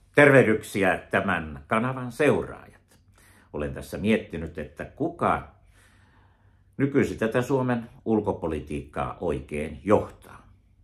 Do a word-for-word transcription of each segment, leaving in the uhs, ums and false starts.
Tervehdyksiä tämän kanavan seuraajat. Olen tässä miettinyt, että kuka nykyisin tätä Suomen ulkopolitiikkaa oikein johtaa.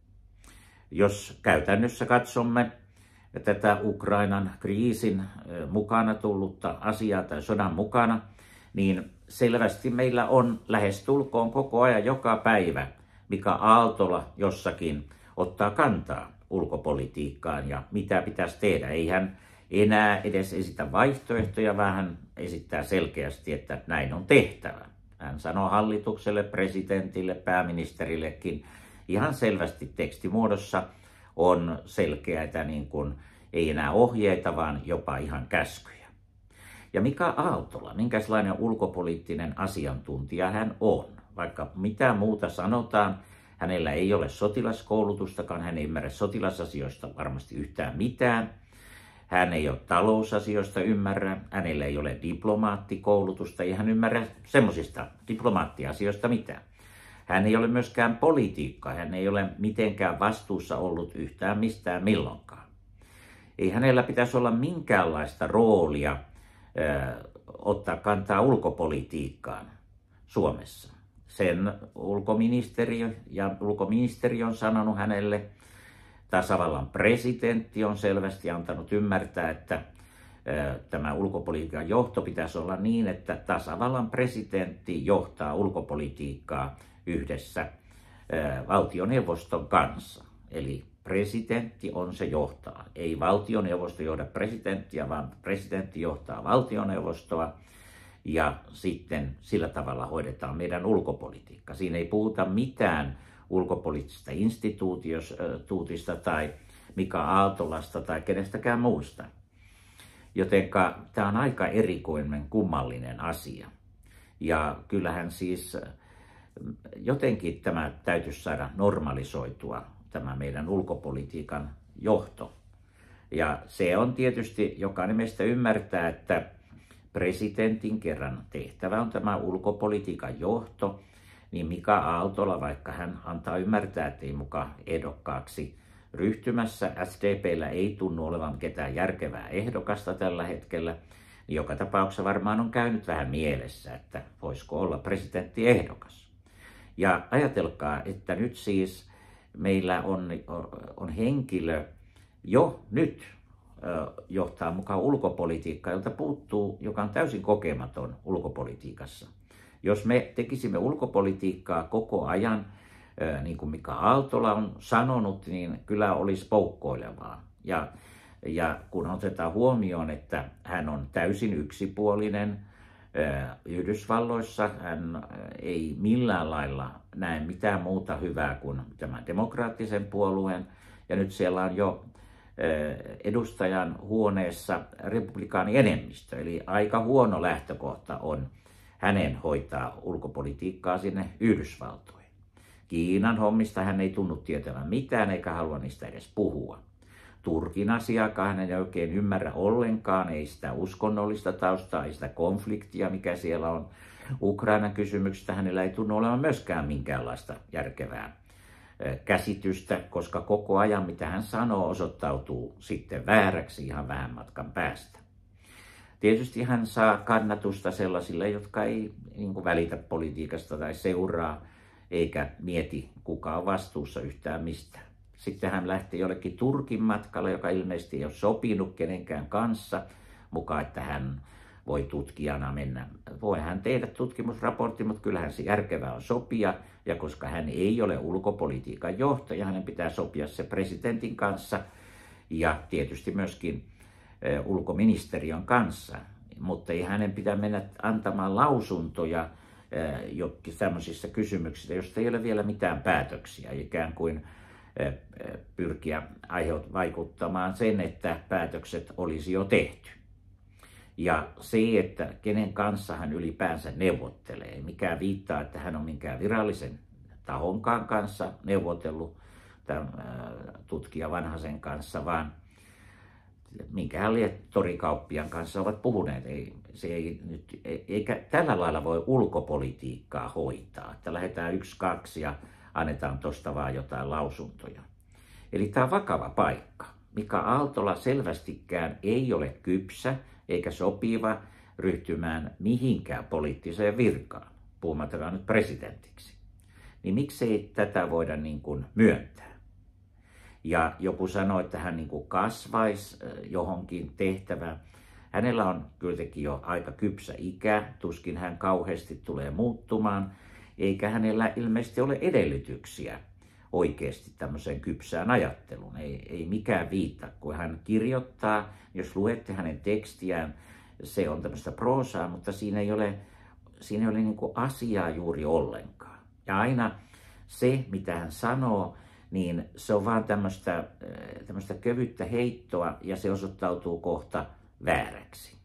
Jos käytännössä katsomme tätä Ukrainan kriisin mukana tullutta asiaa tai sodan mukana, niin selvästi meillä on lähestulkoon koko ajan joka päivä Mika Aaltola jossakin ottaa kantaa ulkopolitiikkaan ja mitä pitäisi tehdä. Ei hän enää edes esitä vaihtoehtoja, vaan hän esittää selkeästi, että näin on tehtävä. Hän sanoo hallitukselle, presidentille, pääministerillekin ihan selvästi tekstimuodossa on selkeätä, niin kuin ei enää ohjeita, vaan jopa ihan käskyjä. Ja Mika Aaltola, minkälainen ulkopoliittinen asiantuntija hän on? Vaikka mitä muuta sanotaan, hänellä ei ole sotilaskoulutustakaan, hän ei ymmärrä sotilasasioista varmasti yhtään mitään. Hän ei ole talousasioista ymmärrä, hänellä ei ole diplomaattikoulutusta, ei hän ymmärrä semmoisista diplomaattiasioista mitään. Hän ei ole myöskään poliitikko, hän ei ole mitenkään vastuussa ollut yhtään mistään milloinkaan. Ei hänellä pitäisi olla minkäänlaista roolia äh, ottaa kantaa ulkopolitiikkaan Suomessa. Sen ulkoministeriö ja ulkoministeri on sanonut hänelle, tasavallan presidentti on selvästi antanut ymmärtää, että äh, tämä ulkopolitiikan johto pitäisi olla niin, että tasavallan presidentti johtaa ulkopolitiikkaa yhdessä äh, valtioneuvoston kanssa. Eli presidentti on se johtaa. Ei valtioneuvosto johda presidenttiä, vaan presidentti johtaa valtioneuvostoa ja sitten sillä tavalla hoidetaan meidän ulkopolitiikka. Siinä ei puhuta mitään ulkopoliittisesta instituutista tai Mika Aaltolasta tai kenestäkään muusta. Jotenka tämä on aika erikoinen, kummallinen asia. Ja kyllähän siis jotenkin tämä täytyisi saada normalisoitua, tämä meidän ulkopolitiikan johto. Ja se on tietysti, jokainen meistä ymmärtää, että presidentin kerran tehtävä on tämä ulkopolitiikan johto, niin Mika Aaltola, vaikka hän antaa ymmärtää, että ei muka ehdokkaaksi ryhtymässä, S D P:llä ei tunnu olevan ketään järkevää ehdokasta tällä hetkellä, niin joka tapauksessa varmaan on käynyt vähän mielessä, että voisiko olla presidenttiehdokas. Ja ajatelkaa, että nyt siis meillä on, on henkilö jo nyt johtaa mukaan ulkopolitiikkaa, jolta puuttuu, joka on täysin kokematon ulkopolitiikassa. Jos me tekisimme ulkopolitiikkaa koko ajan, niin kuin Mika Aaltola on sanonut, niin kyllä olisi poukkoilevaa. Ja, ja kun otetaan huomioon, että hän on täysin yksipuolinen Yhdysvalloissa, hän ei millään lailla näe mitään muuta hyvää kuin tämän demokraattisen puolueen, ja nyt siellä on jo edustajan huoneessa republikaani enemmistö, eli aika huono lähtökohta on hänen hoitaa ulkopolitiikkaa sinne Yhdysvaltoihin. Kiinan hommista hän ei tunnu tietävän mitään eikä halua niistä edes puhua. Turkin asiakaan hän ei oikein ymmärrä ollenkaan, ei sitä uskonnollista taustaa, ei sitä konfliktia, mikä siellä on. Ukrainan kysymyksistä hänellä ei tunnu olevan myöskään minkäänlaista järkevää käsitystä, koska koko ajan mitä hän sanoo osoittautuu sitten vääräksi ihan vähän matkan päästä. Tietysti hän saa kannatusta sellaisille, jotka ei niin kuin välitä politiikasta tai seuraa, eikä mieti kuka on vastuussa yhtään mistään. Sitten hän lähti jollekin Turkin matkalle, joka ilmeisesti ei ole sopinut kenenkään kanssa, mukaan että hän voi tutkijana mennä. Voi hän tehdä tutkimusraportti, mutta kyllähän se järkevää on sopia. Ja koska hän ei ole ulkopolitiikan johtaja, hänen pitää sopia se presidentin kanssa ja tietysti myöskin ulkoministeriön kanssa. Mutta ei hänen pitää mennä antamaan lausuntoja jokin tämmöisissä kysymyksissä, joista ei ole vielä mitään päätöksiä. Ikään kuin pyrkiä aiheut vaikuttamaan sen, että päätökset olisi jo tehty. Ja se, että kenen kanssa hän ylipäänsä neuvottelee, mikä viittaa, että hän on minkään virallisen tahonkaan kanssa neuvotellut tämän tutkija Vanhasen kanssa, vaan minkähän torikauppian kanssa ovat puhuneet. Ei, se ei nyt, eikä tällä lailla voi ulkopolitiikkaa hoitaa, että lähdetään yksi, kaksi ja annetaan tuosta vaan jotain lausuntoja. Eli tämä on vakava paikka. Mika Aaltola selvästikään ei ole kypsä eikä sopiva ryhtymään mihinkään poliittiseen virkaan, puhumattakaan nyt presidentiksi. Niin miksei tätä voida niin kuin myöntää? Ja joku sanoi, että hän niin kuin kasvaisi johonkin tehtävään. Hänellä on kuitenkin jo aika kypsä ikä, tuskin hän kauheasti tulee muuttumaan, eikä hänellä ilmeisesti ole edellytyksiä oikeasti tämmöiseen kypsään ajatteluun. Ei, ei mikään viittaa, kun hän kirjoittaa, jos luette hänen tekstiään, se on tämmöistä proosaa, mutta siinä ei ole, siinä ei ole niin kuin asiaa juuri ollenkaan. Ja aina se, mitä hän sanoo, niin se on vaan tämmöistä, tämmöistä kevyttä heittoa ja se osoittautuu kohta vääräksi.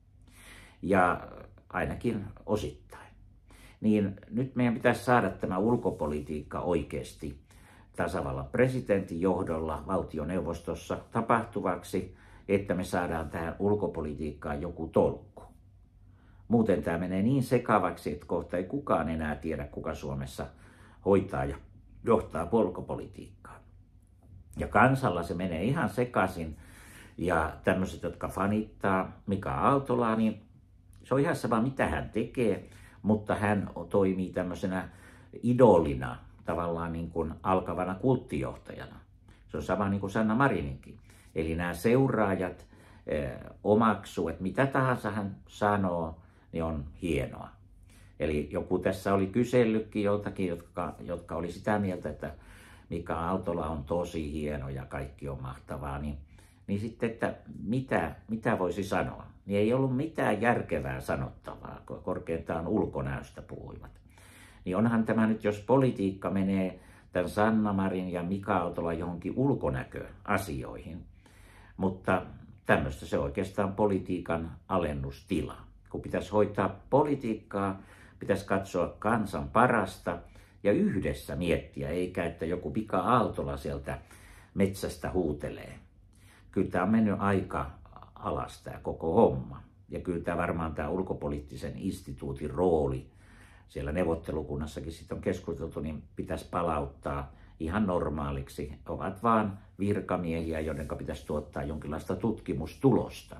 Ja ainakin osittain. Niin nyt meidän pitäisi saada tämä ulkopolitiikka oikeasti tasavallan presidentin johdolla valtioneuvostossa tapahtuvaksi, että me saadaan tähän ulkopolitiikkaan joku tolkku. Muuten tämä menee niin sekavaksi, että kohta ei kukaan enää tiedä, kuka Suomessa hoitaa ja johtaa ulkopolitiikkaa. Ja kansalla se menee ihan sekaisin. Ja tämmöiset, jotka fanittaa Mika Aaltolaa, niin se on ihan sama, mitä hän tekee, mutta hän toimii tämmöisenä idolina, tavallaan niin kuin alkavana kulttijohtajana. Se on sama niin kuin Sanna Marininkin. Eli nämä seuraajat eh, omaksuu, että mitä tahansa hän sanoo, niin on hienoa. Eli joku tässä oli kysellytkin joltakin, jotka, jotka oli sitä mieltä, että Mika Aaltola on tosi hieno ja kaikki on mahtavaa, niin, niin sitten, että mitä, mitä voisi sanoa? Niin ei ollut mitään järkevää sanottavaa, korkeintaan ulkonäöstä puhuivat. Niin onhan tämä nyt, jos politiikka menee tämän Sanna Marin ja Mika Aaltola johonkin ulkonäköasioihin, mutta tämmöistä se oikeastaan politiikan alennustila. Kun pitäisi hoitaa politiikkaa, pitäisi katsoa kansan parasta ja yhdessä miettiä, eikä että joku Mika Aaltola sieltä metsästä huutelee. Kyllä tämä on mennyt aika alas tämä koko homma. Ja kyllä tämä varmaan tämä ulkopoliittisen instituutin rooli, siellä neuvottelukunnassakin sitten on keskusteltu, niin pitäisi palauttaa ihan normaaliksi. Ovat vaan virkamiehiä, joiden pitäisi tuottaa jonkinlaista tutkimustulosta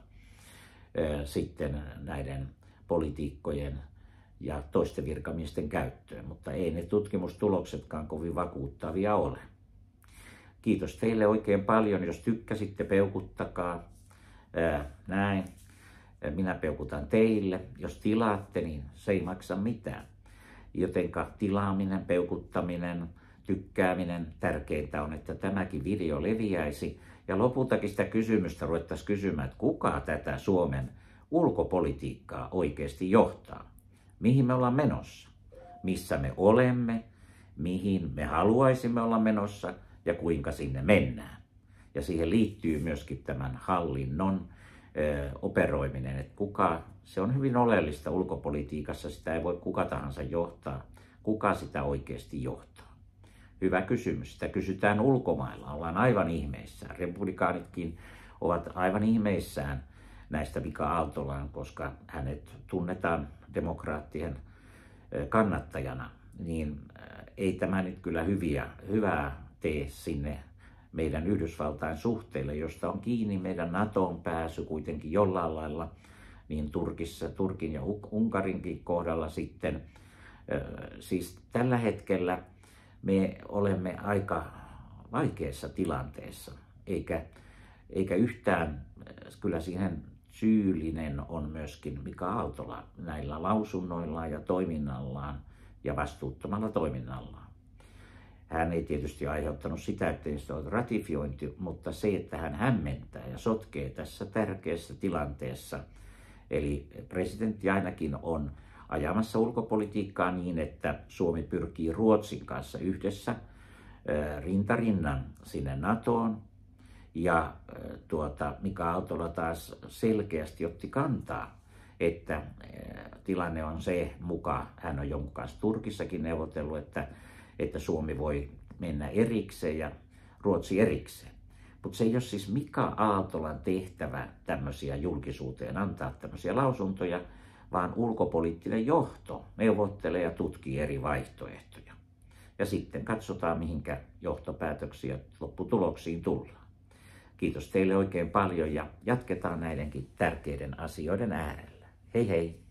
sitten näiden politiikkojen ja toisten virkamiesten käyttöön, mutta ei ne tutkimustuloksetkaan kovin vakuuttavia ole. Kiitos teille oikein paljon, jos tykkäsitte, peukuttakaa. Ää, näin. Minä peukutan teille. Jos tilaatte, niin se ei maksa mitään. Jotenka tilaaminen, peukuttaminen, tykkääminen, tärkeintä on, että tämäkin video leviäisi. Ja lopultakin sitä kysymystä ruvettaisiin kysymään, että kuka tätä Suomen ulkopolitiikkaa oikeasti johtaa. Mihin me ollaan menossa? Missä me olemme? Mihin me haluaisimme olla menossa? Ja kuinka sinne mennään? Ja siihen liittyy myöskin tämän hallinnon ö, operoiminen, että kuka, se on hyvin oleellista ulkopolitiikassa, sitä ei voi kuka tahansa johtaa. Kuka sitä oikeasti johtaa? Hyvä kysymys. Sitä kysytään ulkomailla. Ollaan aivan ihmeissään. Republikaanitkin ovat aivan ihmeissään näistä Mika Aaltolaan, koska hänet tunnetaan demokraattien kannattajana. Niin ei tämä nyt kyllä hyviä, hyvää tee sinne meidän Yhdysvaltain suhteille, josta on kiinni meidän NATOon pääsy kuitenkin jollain lailla, niin Turkissa, Turkin ja Unkarinkin kohdalla sitten. Siis tällä hetkellä me olemme aika vaikeassa tilanteessa, eikä, eikä yhtään, kyllä siihen syyllinen on myöskin Mika Aaltola näillä lausunnoillaan ja toiminnallaan ja vastuuttomalla toiminnallaan. Hän ei tietysti aiheuttanut sitä, ettei sitä ole ratifiointi, mutta se, että hän hämmentää ja sotkee tässä tärkeässä tilanteessa. Eli presidentti ainakin on ajamassa ulkopolitiikkaa niin, että Suomi pyrkii Ruotsin kanssa yhdessä rintarinnan sinne NATOon. Ja tuota, Mika Aaltola taas selkeästi otti kantaa, että tilanne on se muka, hän on jonkun kanssa Turkissakin neuvotellut, että, että Suomi voi mennä erikseen ja Ruotsi erikseen. Mutta se ei ole siis Mika Aaltolan tehtävä tämmöisiä julkisuuteen antaa tämmöisiä lausuntoja, vaan ulkopoliittinen johto neuvottelee ja tutkii eri vaihtoehtoja. Ja sitten katsotaan, mihinkä johtopäätöksiä lopputuloksiin tullaan. Kiitos teille oikein paljon ja jatketaan näidenkin tärkeiden asioiden äärellä. Hei hei!